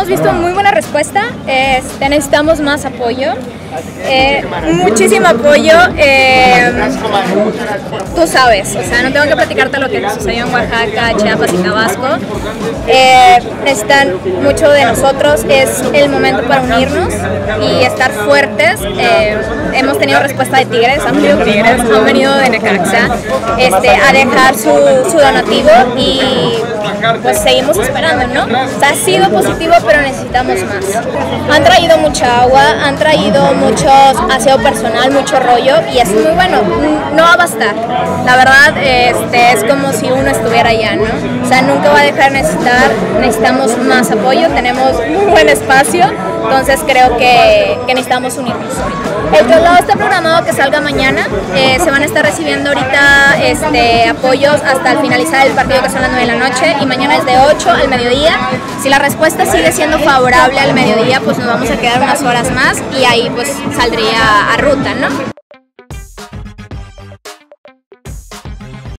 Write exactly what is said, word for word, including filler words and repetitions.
hemos visto muy buena respuesta, este, necesitamos más apoyo, eh, muchísimo apoyo, eh, tú sabes, o sea, no tengo que platicarte lo que sucedió en Oaxaca, Chiapas y Tabasco, eh, necesitan mucho de nosotros, es el momento para unirnos y estar fuertes. Eh, hemos tenido respuesta de Tigres, han venido Tigres, han venido de Necaxa este, a dejar su, su donativo y pues seguimos esperando, ¿no? O sea, ha sido positivo, pero necesitamos más. Han traído mucha agua, han traído mucho aseo personal, mucho rollo y es muy bueno, no va a bastar. La verdad, este, es como si uno estuviera allá, ¿no? O sea, nunca va a dejar de necesitar, necesitamos más apoyo, tenemos muy buen espacio, entonces creo que, que necesitamos unirnos. El traslado está programado que salga mañana, eh, se van a estar recibiendo ahorita este, apoyos hasta el finalizar el partido, que son las nueve de la noche, y mañana es de ocho al mediodía. Si la respuesta sigue siendo favorable al mediodía, pues nos vamos a quedar unas horas más y ahí pues saldría a ruta, ¿no?